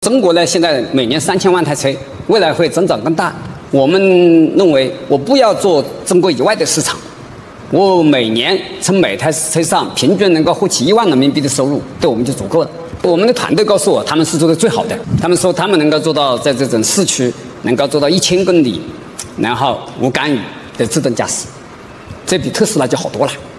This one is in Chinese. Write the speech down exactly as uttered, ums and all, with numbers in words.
中国呢，现在每年三千万台车，未来会增长更大。我们认为，我不要做中国以外的市场，我每年从每台车上平均能够获取一万人民币的收入，对我们就足够了。我们的团队告诉我，他们是做的最好的。他们说，他们能够做到在这种市区能够做到一千公里，然后无干预的自动驾驶，这比特斯拉就好多了。